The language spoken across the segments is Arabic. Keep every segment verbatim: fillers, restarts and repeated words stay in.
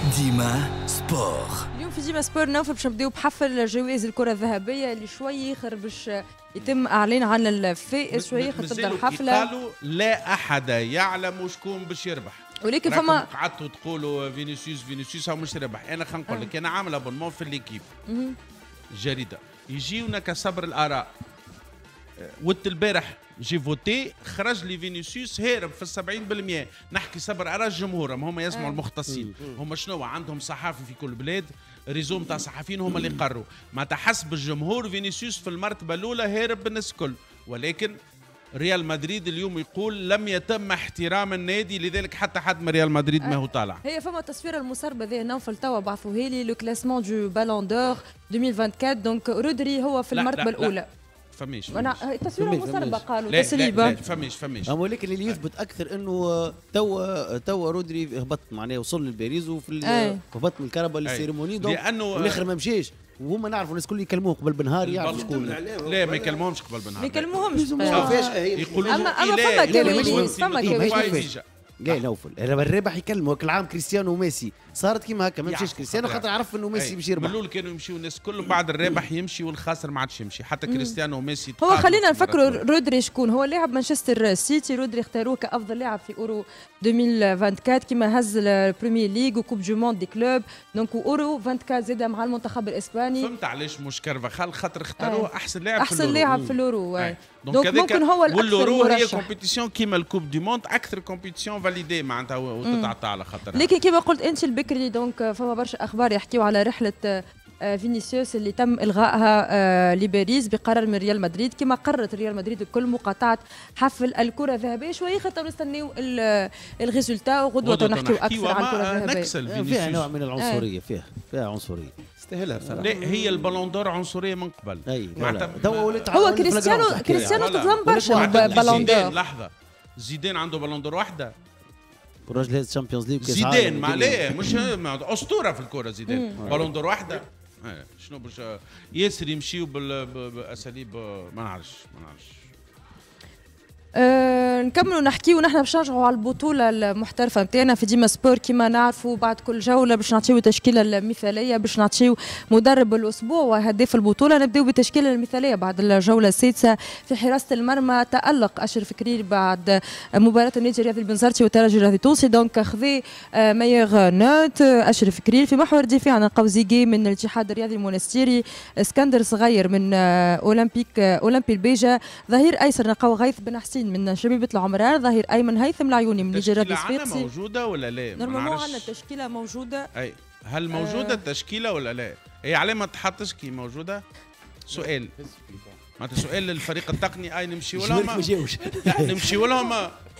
ديما سبور. اليوم في ديما سبور نوفل باش نبداو بحفل جوائز الكرة الذهبية اللي شوي اخر باش يتم اعلان عن الفائز، شوي اخر تبدا الحفلة. قالوا لا احد يعلم شكون باش يربح، ولكن فما قعدتوا تقولوا فينيسيوس فينيسيوس هو مش ربح. انا خلينا نقول لك انا عامل ابونمون في الليكيب الجريده، يجيونا كصبر الاراء. ولت البارح جي فوتي خرج لي فينيسيوس هارب في السبعين بالمئة. نحكي صبر اراء الجمهور، هم يسمعوا أه. المختصين. هم شنو عندهم صحافي في كل بلاد، ريزوم تاع صحفيين هم اللي قرروا. ما تحسب الجمهور فينيسيوس في المرتبه الاولى هارب بالناس الكل، ولكن ريال مدريد اليوم يقول لم يتم احترام النادي، لذلك حتى حد من ريال مدريد ما هو طالع. هي فما تصويره المسربه ذي نوفل توا بعثوها لي لو كلاسمون دو بالون دور ألفين وأربعة وعشرين. دونك رودري هو في لا المرتبه لا الاولى. لا. فماش انا التصويره المسربه قالوا لا تسريبه. لا لا فماش فماش اما ولكن اللي يثبت اكثر انه توا توا رودري هبط معناه وصل لباريس وفي هبط من الكهرباء للسيريموني، لانه الاخر ما مشاش وهم نعرفوا الناس الكل يكلموه قبل بنهار يعرفوا شكون. لا ما يكلموهمش قبل بنهار، ما يكلموهمش يقولوا اما اما فما كواليس فما كواليس. لا نوفل الرابح يكلموا كل عام كريستيانو وميسي صارت كيما هكا، ما مشاش كريستيانو خاطر عرف انه ميسي باش يربح. من الاول كانوا يمشيوا الناس كلهم، بعد الرابح يمشي والخاسر ما عادش يمشي. حتى كريستيانو وميسي هو خلينا نفكروا رودري شكون هو. لاعب مانشستر سيتي، رودري اختاروه كافضل لاعب في اورو ألفين وأربعة وعشرين كيما هز البريمير ليغ وكوب جو موند دي كلوب، دونك اورو أربعة وعشرين زاد مع المنتخب الاسباني. فهمت علاش مش كارفاخال خاطر اختاروه احسن لاعب في احسن لاعب في الاورو. دونك, دونك ممكن هو الاكثر مرشح. هي مرشح. كومبيتيسيون كيما الكوب دي موند، اكثر كومبيتيسيون فاليدي معناتها وتتعطى على خاطرها. لكن كيما قلت انت البكري، دونك فما برشا اخبار يحكيوا على رحله فينيسيوس اللي تم الغائها لباريس بقرار من ريال مدريد، كما قررت ريال مدريد الكل مقاطعه حفل الكره الذهبيه. شوي خاطر نستناو الريزولتا وغدوه نحكيو اكثر عن الكره الذهبيه. فيها نوع من العنصريه، فيها فيها عنصريه تستاهلها بصراحه. لا هي البالون دور عنصريه من قبل. اي هو كريستيانو كريستيانو تظلم برشا بالون دور. لحظه، زيدان عنده بالون دور واحده. الراجل هذا الشامبيونز ليج زيدان ما عليه مش اسطوره في الكره زيدان. بالون دور واحده شنو باش ياسر يمشيو باساليب ما نعرفش ما نعرفش. أه نكملوا نحكيو نحن باش نرجعوا على البطوله المحترفه نتاعنا في ديما سبور. كما نعرفوا بعد كل جوله باش نعطيو التشكيله المثاليه، باش نعطيو مدرب الاسبوع وهداف البطوله. نبداو بالتشكيله المثاليه بعد الجوله السادسه. في حراسه المرمى تالق اشرف كرير بعد مباراه النادي الرياضي البنزرتي والترجي الرياضي التونسي، دونك خذي مايور نوت اشرف كرير. في محور الدفاع نلقاو زيغي من الاتحاد الرياضي المونستيري، اسكندر صغير من اولمبيك اولمبي البيجا، ظهير ايسر نلقاو غيث بن حسين من شبيبة العمران، ظهير ايمن هيثم العيوني من جراد الصفيقسي. التشكيله موجوده ولا لا؟ نورمالمون عندنا التشكيله موجوده. اي هل موجوده التشكيله ولا لا؟ هي عليه ما تحطش كي موجوده؟ سؤال معناتها سؤال للفريق التقني. اي نمشيو لهم لا نمشيو لهم.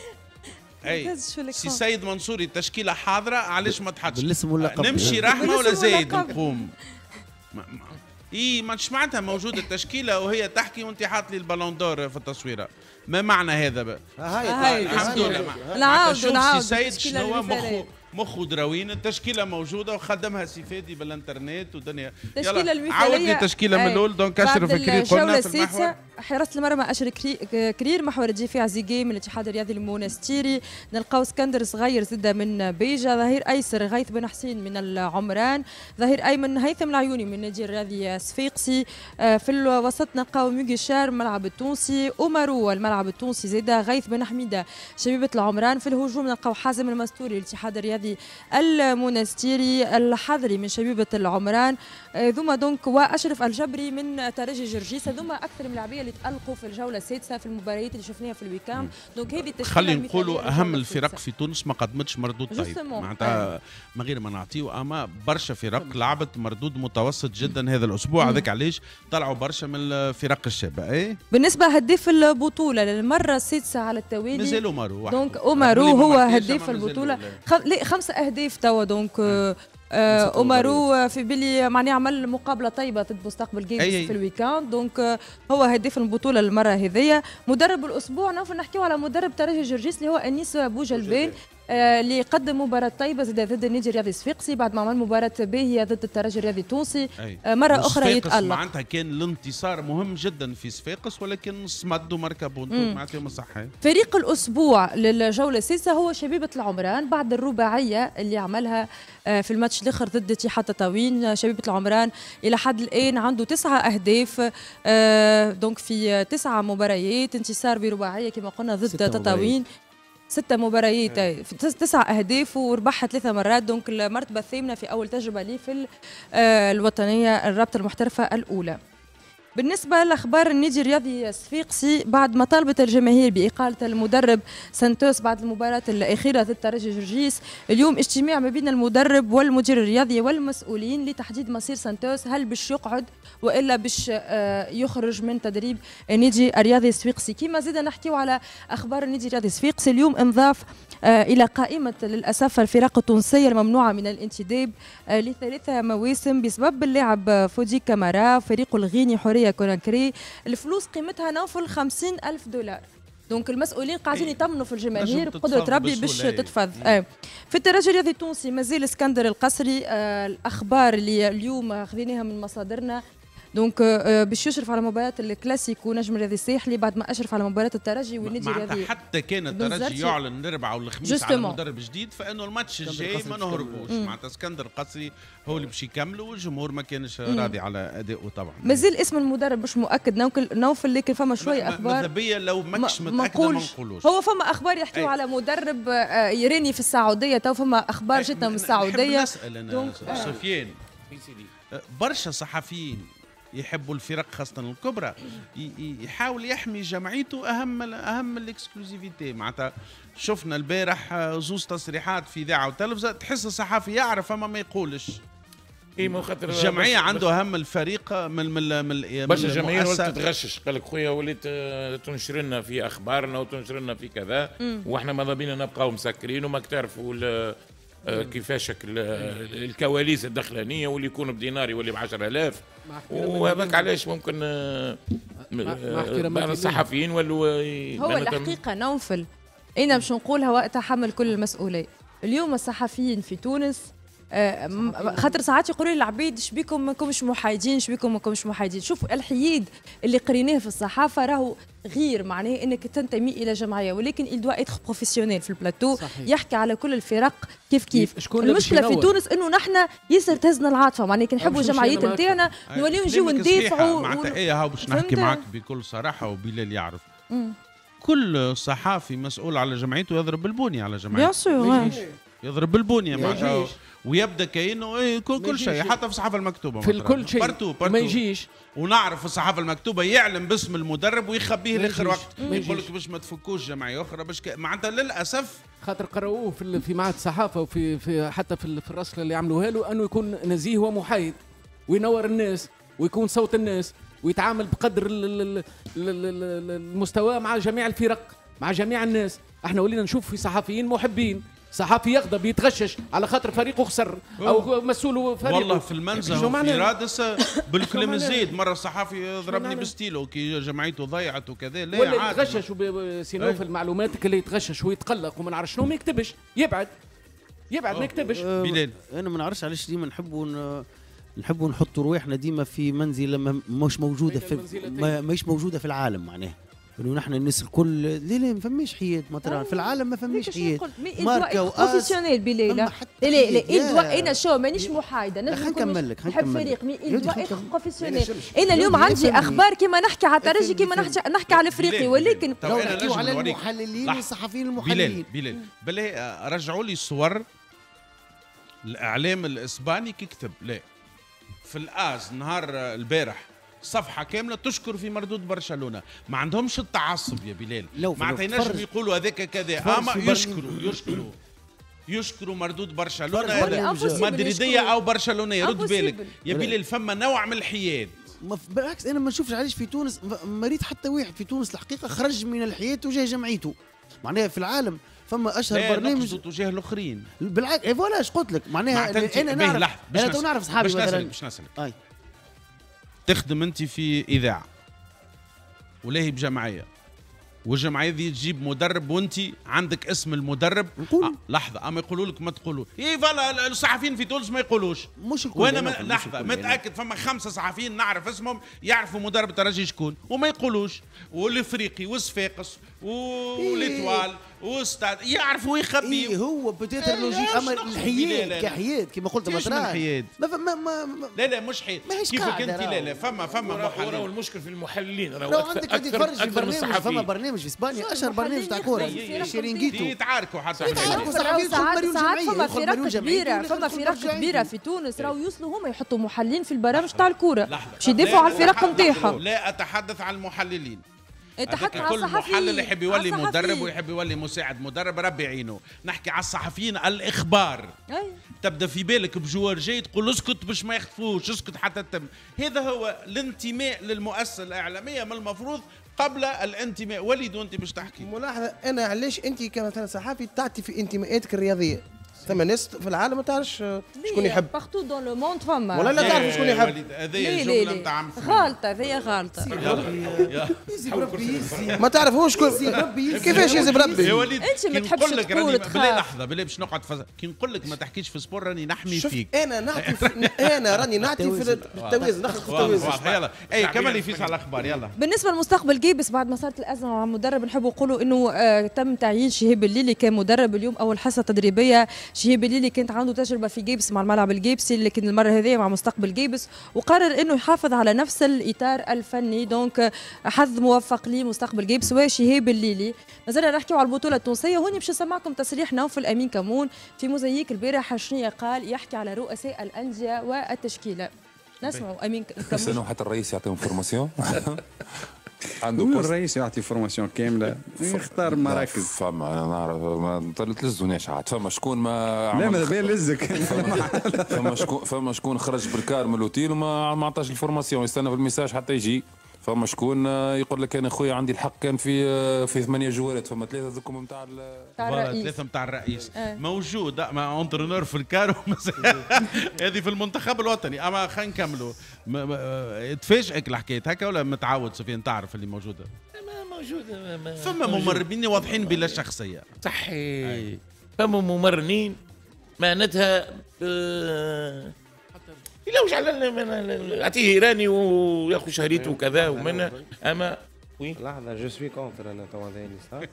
اي سي سيد منصوري التشكيله حاضره، علاش ما تحطش؟ بالاسم واللقب نمشي رحمه ولا زايد نقوم؟ اي ما معناتها موجوده التشكيله وهي تحكي وانت حاط لي البالون دور في التصويره. ما معنى هذا بقى؟ هاي الحمد لله. نعاودوا نعاودوا سي سيد شنو مخه مخه دراوين. التشكيله موجوده وخدمها سي فادي بالانترنت ودنيا. التشكيله المثاليه عاودني التشكيله من الاول. دونك اشرف كرير قلنا في المحور. حراسه المرمى اشرف كرير، محور الدفاع زيغي من الاتحاد الرياضي المونستيري، نلقاو اسكندر صغير زده من بيجا، ظهير ايسر غيث بن حسين من العمران، ظهير ايمن هيثم العيوني من النادي الرياضي الصفيقسي. في الوسط نلقاو ميغي شار الملعب التونسي، اومارو الملعب التونسي زاده، غيث بن حميده شبيبه العمران. في الهجوم نلقاو حازم المستوري الاتحاد الرياضي المونستيري، الحضري من شبيبه العمران، ثم دونك واشرف الجبري من ترجي جرجيس. هذوما اكثر من اللاعبيه اللي تالقوا في الجوله السادسه في المباريات اللي شفناها في الويكاند. دونك هذه التشكيله خلينا نقولوا اهم الفرق في تونس ما قدمتش مردود طيب معناتها من غير ما نعطيو، اما برشا فرق لعبت مردود متوسط جدا هذا الاسبوع. هذاك علاش طلعوا برشا من الفرق الشابه. اي بالنسبه هداف البطوله للمره السادسه على التوالي مازال اومارو. دونك اومارو هو هداف البطوله، لا خمسه اهداف توا. دونك اومارو في بالي معناها عمل مقابله طيبه ضد مستقبل جيمس في الويكاند، دونك هو هداف البطوله المره هذيا. مدرب الاسبوع نوفل نحكيو على مدرب ترجي جرجيس اللي هو انيس بوجلبان. اللي قدم مباراة طيبة زاد ضد النادي الرياضي الصفاقسي بعد ما عمل مباراة باهية ضد الترجي الرياضي التونسي. مرة أخرى يتألق. معناتها كان الانتصار مهم جدا في صفاقس ولكن صمد وماركا بونتو معناتها مصحي. فريق الأسبوع للجولة السادسة هو شبيبة العمران بعد الرباعية اللي عملها في الماتش الآخر ضد اتحاد تطاوين. شبيبة العمران إلى حد الآن عنده تسعة أهداف دونك في تسعة مباريات، انتصار برباعية كما قلنا ضد تطاوين، ستة مباريات تسع أهداف وربحها ثلاثة مرات، دونك المرتبة الثامنة في أول تجربة ليه في الوطنية الرابطة المحترفة الأولى. بالنسبة لأخبار النادي الرياضي الصفاقسي بعد ما طالبت الجماهير بإقالة المدرب سانتوس بعد المباراة الأخيرة ضد الترجي جرجيس، اليوم اجتماع ما بين المدرب والمدير الرياضي والمسؤولين لتحديد مصير سانتوس، هل باش يقعد وإلا باش يخرج من تدريب النادي الرياضي الصفاقسي. كما زيد نحكيو على أخبار النادي الرياضي الصفاقسي، اليوم انضاف إلى قائمة للأسف الفرق التونسية الممنوعة من الانتداب لثلاثة مواسم بسبب اللاعب فودي كامارا فريق الغيني حورية كوناكري، الفلوس قيمتها نوفل خمسين ألف دولار. دونك المسؤولين قاعدين يطمنوا في الجماهير بقدرة ربي باش تتفض. آه. في الترجي الرياضي التونسي مازال اسكندر القصري، آه الأخبار اللي اليوم خذيناها من مصادرنا دونك باش يشرف على مباراة الكلاسيكو نجم الرياضي الساحلي بعد ما اشرف على مباراة الترجي والنادي الرياضي. حتى كان الترجي يعلن الاربعاء والخميس على مدرب جديد، فانه الماتش الجاي ما نهربوش معناتها اسكندر القصري هو اللي باش يكملوا والجمهور ما كانش راضي على ادائه طبعا. مازال اسم المدرب مش مؤكد نوفل، لكن فما شويه اخبار ماذا بيا لو ماكش متاكد ما نقولوش. هو فما اخبار يحكيوا على مدرب يراني في السعوديه، تو فما اخبار جتنا من السعوديه. نسال انا سفيان، برشا صحفيين يحبوا الفرق خاصة الكبرى يحاول يحمي جمعيته أهم أهم الإكسكلوزيفيتي. معناتها شفنا البارح زوز تصريحات في إذاعة وتلفزة تحس الصحفي يعرف أما ما يقولش. اي مو خاطر الجمعيه عنده اهم الفريق من من من باش الجمعيه ولات تتغشش، قال لك خويا وليت تنشر لنا في اخبارنا وتنشر لنا في كذا، واحنا ماذا بينا نبقاو مسكرين وما تعرفوا كيفاش الكواليس الداخلانيه، واللي يكون بدينار واللي ب عشرة آلاف، وهذاك علاش ممكن الصحفيين ولوا. هو الحقيقه نوفل انا باش نقولها وقتها حمل كل المسؤوليه. اليوم الصحفيين في تونس خاطر ساعات يقولوا لي العبيد شبيكم ماكمش محايدين، شبيكم ماكمش محايدين. شوفوا الحييد اللي قريناه في الصحافه راهو غير معناه انك تنتمي الى جمعيه، ولكن il doit être professionnel في البلاتو. صحيح. يحكي على كل الفرق كيف كيف. المشكله في تونس انه نحن ياسر تهزنا العاطفه، معناه كي نحبوا الجمعيات نتاعنا نوليو نجيو ندافعوا. معناتها ايه هاو باش نحكي معك بكل صراحه وبلال يعرف. مم. كل صحافي مسؤول على جمعيته يضرب البونيه على جمعيته. يضرب بالبنيه معناتها ويبدا كانه ايه كل, كل شيء حتى في الصحافه المكتوبه في كل شيء بارتو بارتو ما يجيش. ونعرف في الصحافه المكتوبه يعلم باسم المدرب ويخبيه لاخر وقت، يقول لك باش ما تفكوش جمعيه اخرى باش ك... معناتها للاسف خاطر قراوه في في معهد الصحافه وفي في حتى في, في الرسله اللي عملوها له انه يكون نزيه ومحايد وينور الناس ويكون صوت الناس ويتعامل بقدر المستوى مع جميع الفرق مع جميع الناس. احنا ولينا نشوف في صحفيين محبين، صحفي يغضب يتغشش على خاطر فريقه خسر او مسؤول فريقه. والله في المنزه وفي رادس بالكلام الزيد مره صحفي ضربني بستيلو كي جمعيته ضيعت وكذا. لا ولا يتغشش سينو في المعلومات اللي يتغشش ويتقلق وما نعرف شنو ما يكتبش، يبعد يبعد ما يكتبش. بلال انا ما نعرفش علاش ديما نحبوا نحبوا نحطوا رواحنا ديما في منزل مش موجوده في ما مش موجوده في العالم، معناها انه نحن الناس الكل ليه ليه ما فماش حياد مثلا في العالم ما فماش حياد ماركه بروفيسيونيل بليله. لا لا لا انا شو مانيش محايده نجم نكمل لك نحب فريق مي بروفيسيونيل. انا اليوم عندي اخبار كما نحكي على الترجي كما نحكي نحكي على افريقي، ولكن لو نحكيو على المحللين والصحفيين المحللين. بلال بلال رجعوا لي صور الاعلام الاسباني كيكتب لا في الاز نهار البارح صفحة كاملة تشكر في مردود برشلونة. ما عندهمش التعصب يا بلال، معناتها ينجم يقولوا هذاك كذا اما يشكروا يشكروا يشكروا مردود برشلونة مدريدية او برشلونية. رد بالك يا بلال فما نوع من الحياد. بالعكس انا ما نشوفش علاش في تونس مريض حتى واحد في تونس الحقيقة خرج من الحياد تجاه جمعيته. معناها في العالم فما اشهر برنامج تجاه الاخرين. بالعكس اي فوالا اش قلت لك معناها انا نعرف انا تو نعرف اصحابي مثلا. باش نسالك تخدم انت في اذاعه ولاهي بجمعيه والجمعيه ذي تجيب مدرب وانت عندك اسم المدرب. نقول آه لحظه، اما يقولوا لك ما تقولوا اي فوالا الصحفيين في تونس ما يقولوش. مش الكل. وانا ما لحظه متاكد فما خمسه صحفيين نعرف اسمهم يعرفوا مدرب الترجي شكون وما يقولوش، والافريقي والصفاقس والاتوال واستاد يعرفوا يخبيوا. اي هو بتيتر إيه لوجيك، اما لا، لا، الحياد لا. كحياد كما قلت كيفاش من مثلا حياد؟ ما ف- ما ما ما- لا لا مش حياد ماهيش كيفك قاعدة انت. لا راهو. لا فما فما وراهو محللين. المشكل في المحللين، راهو لو أكثر- عندك اللي أكثر- تتفرج في أكثر من برنامج، فما الصحفيين. برنامج في اسبانيا اشهر المحللين برنامج تاع كوره يخرجوا في شيرينغيتو. يتعاركوا حتى يتعاركوا. راهو صحفيين ساعات مليون ساعات جمعية، فما يدخل فرق مليون جمعية كبيره، ولا فما يدخل فرق برجعية. كبيره في تونس راهو يوصلوا هما يحطوا محللين في البرامج تاع الكوره لحظة. باش يدافعوا على لا، الفرق لا، نتاعهم. لا اتحدث عن المحللين. تحدث هذاك على كل الصحفيين، محلل يحب يولي على مدرب الصحفيين. ويحب يولي مساعد مدرب، ربي يعينه. نحكي على الصحفيين الاخبار. أي. تبدا في بالك بجوار جاي تقول اسكت باش ما يخطفوش، اسكت حتى تم. هذا هو الانتماء للمؤسسه الاعلاميه من المفروض قبل الانتماء. وليد وانت باش تحكي. ملاحظه انا علاش انت كمثلا صحافي تعطي في انتماءاتك الرياضيه؟ ثم ناس في العالم ما تعرفش شكون يحب بارتو دون لو موند فما ولا لا تعرف شكون يحب. هذه ليه الجمله ليه نتاع ليه غالطه هذه غالطه. يزي بربي يزي ما تعرفوش شكون ربي كيفاش يزي بربي. يا وليد أنت ما كي تحبش نقول لك تقول راني تخاف. بلا لحظه بلا باش نقعد فز... كي نقول لك ما تحكيش في سبور راني نحمي شوف فيك. انا نعطي في... انا راني نعطي في التوازن، نخلق في واضح التوازن. واضح يلا اي كمل لي فيس على الاخبار يلا. بالنسبه لمستقبل جيبس بعد ما صارت الازمه مع المدرب نحبوا نقولوا انه آه تم تعيين شهيب الليلي كمدرب اليوم اول حصه تدريبيه. شهيب الليلي كانت عنده تجربه في جيبس مع الملعب الجيبسي، لكن المره هذه مع مستقبل جيبس وقرر انه يحافظ على نفس الاطار الفني. دونك حظ موفق لمستقبل جيبس وشهيب الليلي. مازلنا نحكيو على البطوله التونسيه، وهوني باش نسمعكم تصريح نوفل امين كمون في موزاييك البارح شنيا قال يحكي على رؤساء الانديه والتشكيله. نسمعوا امين كمون. استنوا حتى الرئيس يعطيهم فورماسيون. عنده هو بوست الرئيس يعطي فورماسيون كامله يختار مراكز. فما انا نعرف ما تلزونيش عاد. فما شكون ما لا ماذا بيا لزك. فما شكون فما شكون خرج بالكار من الاوتيل وما ما عطاش الفورماسيون، يستنى في الميساج حتى يجي. فما شكون يقول لك انا خويا عندي الحق كان في في ثمانيه جوارات، فما ثلاثه ذكم نتاع ثلاثه نتاع الرئيس موجود مع انترونور في الكارو. هذه في المنتخب الوطني. اما خلينا نكملوا. تفاجئك الحكايه هكا ولا متعود سفيان تعرف اللي موجوده؟ موجوده. فما ممربين واضحين بلا شخصيه. صحيح. فما ممرنين معناتها آه لوش على اعطيه ايراني وياخذ شهريته وكذا ومنها. اما وي لحظه جو سوي كونتر انا تو هذا صح.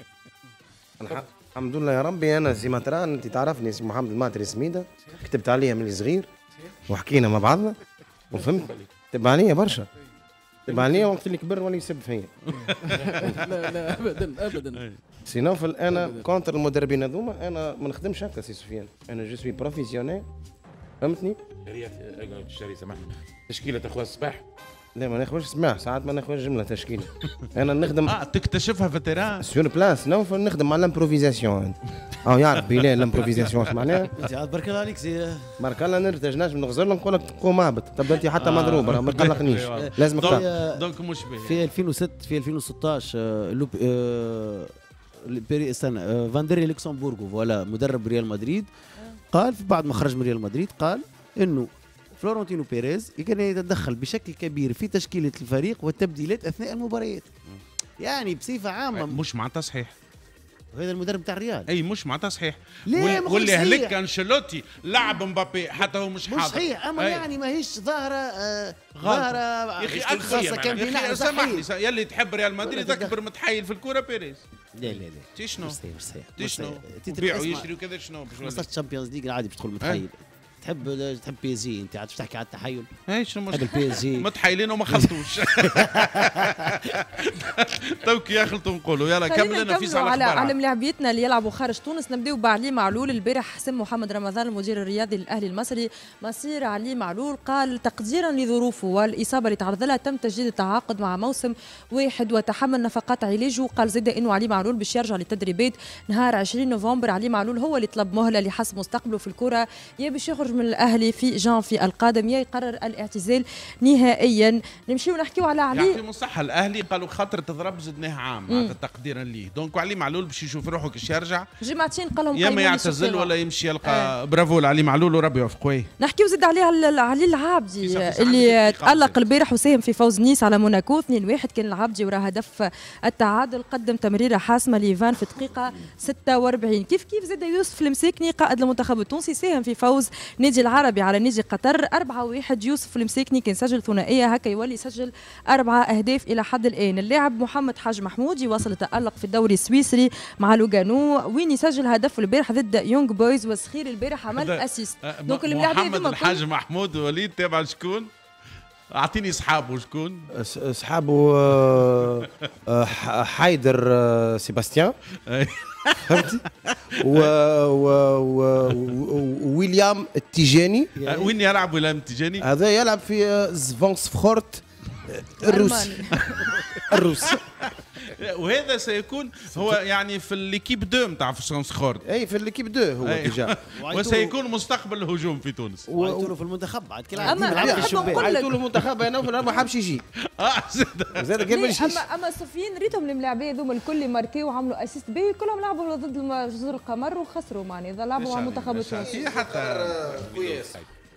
الحمد لله يا ربي. انا سي ماتران انت تعرفني اسمي محمد الماتري سميده، كتبت عليها من صغير وحكينا مع بعضنا وفهمت. كتب عليا برشا، كتب عليا وقت اللي كبر ولي يسب فيا. لا لا ابدا ابدا. سي نوفل انا كونتر المدربين هذوما. انا ما نخدمش هكا سي سفيان، انا جو سوي بروفيسيونيل فهمتني. شري سمح تشكيله اخويا الصباح. لا ما ناخذش سماح، ساعات ما ناخذش جمله تشكيله. انا نخدم اه تكتشفها في التيران سور بلاس. نوفل نخدم على الامبروفيزاسيون. اه يعرف بلال الامبروفيزاسيون اش معناها. انت عاد برك الله عليك سي بارك الله نرتج نجم نغزر نقول لك قوم اهبط. تبدا انت حتى مضروب راه ما تقلقنيش. لازمك دونك, تعرف. دونك مشبه في ألفين وستة في ألفين وستطاش آه، لوب آه، البيري استنى آه، فاندري لوكسمبورغو ولا مدرب ريال مدريد قال بعد ما خرج من ريال مدريد قال انه فلورنتينو بيريز كان يتدخل بشكل كبير في تشكيله الفريق والتبديلات اثناء المباريات. يعني بصفه عامه مش معناتها صحيح. وهذا المدرب تاع الريال. اي مش معناتها صحيح. ليه واللي هلك انشيلوتي لعب مبابي حتى هو مش حاضر. مش صحيح اما أي. يعني ماهيش ظاهره آه غلط. ظاهره يا اخي خاصه كان في اخي لاعب سامحني صحيح. يلي تحب ريال مدريد اكبر متحيل في الكوره بيريز. لا لا لا تي شنو؟ مش صحيح مش صحيح تي شنو؟ تيتر يبيعوا اسمع، يشتروا كذا شنو باش خاصة الشامبيونز ليج عادي باش تدخل متحيل. تحب تحب بي اس جي انت عاد تحكي على التحيل. اي شنو تحب البي اس جي متحيلين وما خلطوش. توك يخلطوا نقولوا يلا كمل لنا في على على ملاعبيتنا اللي يلعبوا خارج تونس. نبداو بعلي معلول. البارح حسم محمد رمضان المدير الرياضي للاهلي المصري مصير علي معلول قال تقديرا لظروفه والاصابه اللي تعرض لها تم تجديد التعاقد مع موسم واحد وتحمل نفقات علاجه. قال زاد انه علي معلول باش يرجع للتدريبات نهار عشرين نوفمبر. علي معلول هو اللي طلب مهله لحسم مستقبله في الكره، يا باش يخرج نجم الاهلي في جانفي القادم يقرر الاعتزال نهائيا. نمشيو نحكيو على علي. يعطيهم الصحه الاهلي قالوا خاطر تضرب زدناه عام معناتها تقديرا ليه. دونك علي معلول باش يشوف روحه كيش يرجع جمعتين قال لهم يا ما يعتزل ولا يمشي يلقى آه. برافو لعلي معلول وربي يوفقه. نحكيو زد عليه على علي العابدي اللي تألق البارح وساهم في فوز نيس على موناكو اثنين واحد. كان العابدي وراه هدف التعادل، قدم تمريره حاسمه ليفان في الدقيقه ستة وأربعين. كيف كيف زاد يوسف المساكني قائد المنتخب التونسي ساهم في فوز نادي العربي على نادي قطر أربعة واحد. يوسف المساكني كان سجل ثنائيه هكا يولي يسجل اربعه اهداف الى حد الان. اللاعب محمد حاج محمود يواصل التألق في الدوري السويسري مع لوغانو وين يسجل هدف البارح ضد يونغ بويز وسخير البارح عمل اسيست. دونك محمد الحاج محمود وليد تابع شكون؟ اعطيني اصحابه شكون؟ اصحابه حيدر سيباستيان فهمتي؟ وويليام التيجاني. وين يلعب ويليام التيجاني؟ هذا يلعب في زفونسفخورت الروسي الروسي. وهذا سيكون هو يعني في الليكيب دو نتاع فرانسخورد. اي في الليكيب دو هو ديجا. وسيكون مستقبل الهجوم في تونس. وعيطوا له في المنتخب بعد كل عام. اما عيطوا له المنتخب انا ما حابش يجي. اه زاد كيف ماشي. اما اما سفيان ريتهم الملاعبيه هذوما الكل ماركيو وعملوا اسيست بي كلهم لعبوا ضد جزر القمر وخسروا معناها اذا لعبوا مع المنتخب التونسي حتى